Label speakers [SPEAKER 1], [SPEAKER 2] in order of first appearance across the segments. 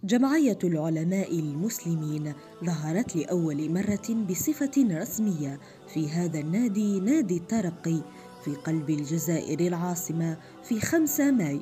[SPEAKER 1] جمعية العلماء المسلمين ظهرت لأول مرة بصفة رسمية في هذا النادي، نادي الترقي في قلب الجزائر العاصمة في 5 ماي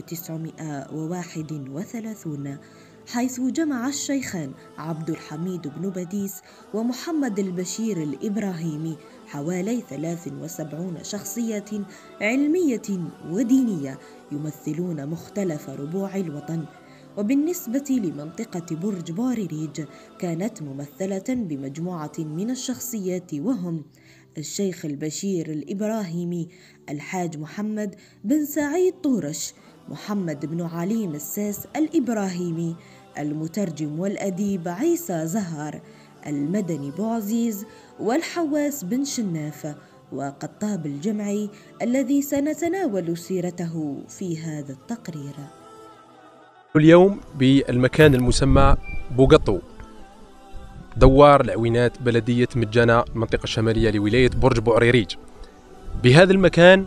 [SPEAKER 1] 1931، حيث جمع الشيخان عبد الحميد بن بديس ومحمد البشير الإبراهيمي حوالي 73 شخصية علمية ودينية يمثلون مختلف ربوع الوطن. وبالنسبة لمنطقة برج باريريج كانت ممثلة بمجموعة من الشخصيات، وهم الشيخ البشير الإبراهيمي، الحاج محمد بن سعيد طورش، محمد بن علي مساس الإبراهيمي، المترجم والأديب عيسى زهار، المدني بوعزيز، والحواس بن شناف، وقطاب الجمعي الذي سنتناول سيرته في هذا التقرير.
[SPEAKER 2] اليوم بالمكان المسمى بوقطو، دوار العوينات، بلدية مجانة، المنطقة الشمالية لولاية برج بوعريريج. بهذا المكان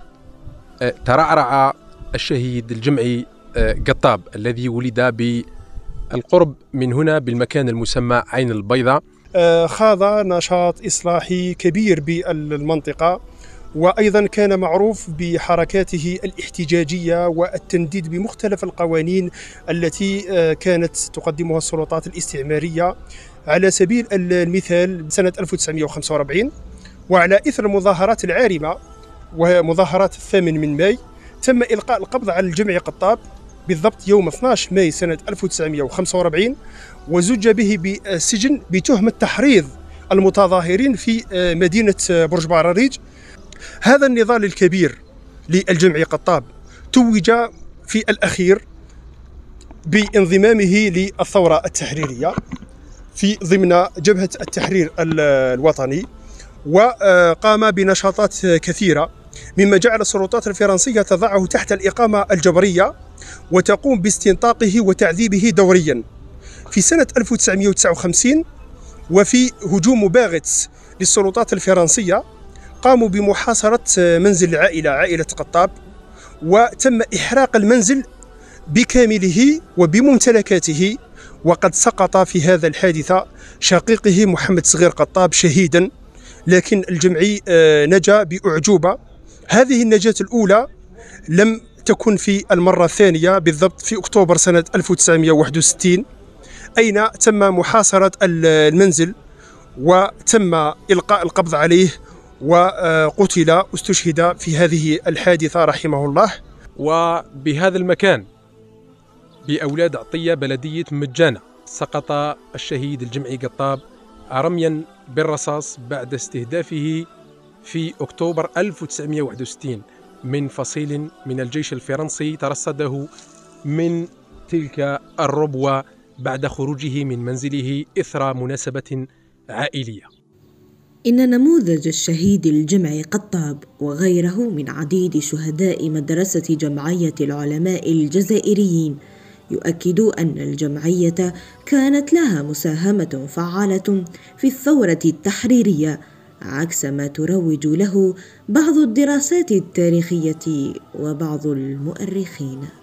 [SPEAKER 2] ترعرع الشهيد الجمعي قطاب الذي ولد بالقرب من هنا بالمكان المسمى عين البيضاء.
[SPEAKER 3] خاض نشاط إصلاحي كبير بالمنطقة، وأيضا كان معروف بحركاته الاحتجاجية والتنديد بمختلف القوانين التي كانت تقدمها السلطات الاستعمارية. على سبيل المثال سنة 1945 وعلى إثر المظاهرات العارمة ومظاهرات 8 ماي تم إلقاء القبض على الجمعي قطاب بالضبط يوم 12 ماي سنة 1945، وزج به بالسجن بتهمة تحريض المتظاهرين في مدينة برج باريريج. هذا النضال الكبير للجمعي قطاب توج في الأخير بانضمامه للثورة التحريرية في ضمن جبهة التحرير الوطني، وقام بنشاطات كثيرة مما جعل السلطات الفرنسية تضعه تحت الإقامة الجبرية وتقوم باستنطاقه وتعذيبه دوريا. في سنة 1959 وفي هجوم باغت للسلطات الفرنسية قاموا بمحاصرة منزل عائلة قطاب، وتم إحراق المنزل بكامله وبممتلكاته، وقد سقط في هذا الحادثة شقيقه محمد صغير قطاب شهيدا، لكن الجمعي نجا بأعجوبة. هذه النجاة الأولى لم تكن في المرة الثانية، بالضبط في أكتوبر سنة 1961 أين تم محاصرة المنزل وتم إلقاء القبض عليه، وقتل استشهد في هذه الحادثة رحمه الله.
[SPEAKER 2] وبهذا المكان بأولاد عطية بلدية مجانة سقط الشهيد الجمعي قطاب رميا بالرصاص بعد استهدافه في أكتوبر 1961 من فصيل من الجيش الفرنسي ترصده من تلك الربوة بعد خروجه من منزله إثر مناسبة عائلية.
[SPEAKER 1] إن نموذج الشهيد الجمعي قطاب وغيره من عديد شهداء مدرسة جمعية العلماء الجزائريين يؤكد أن الجمعية كانت لها مساهمة فعالة في الثورة التحريرية، عكس ما تروج له بعض الدراسات التاريخية وبعض المؤرخين.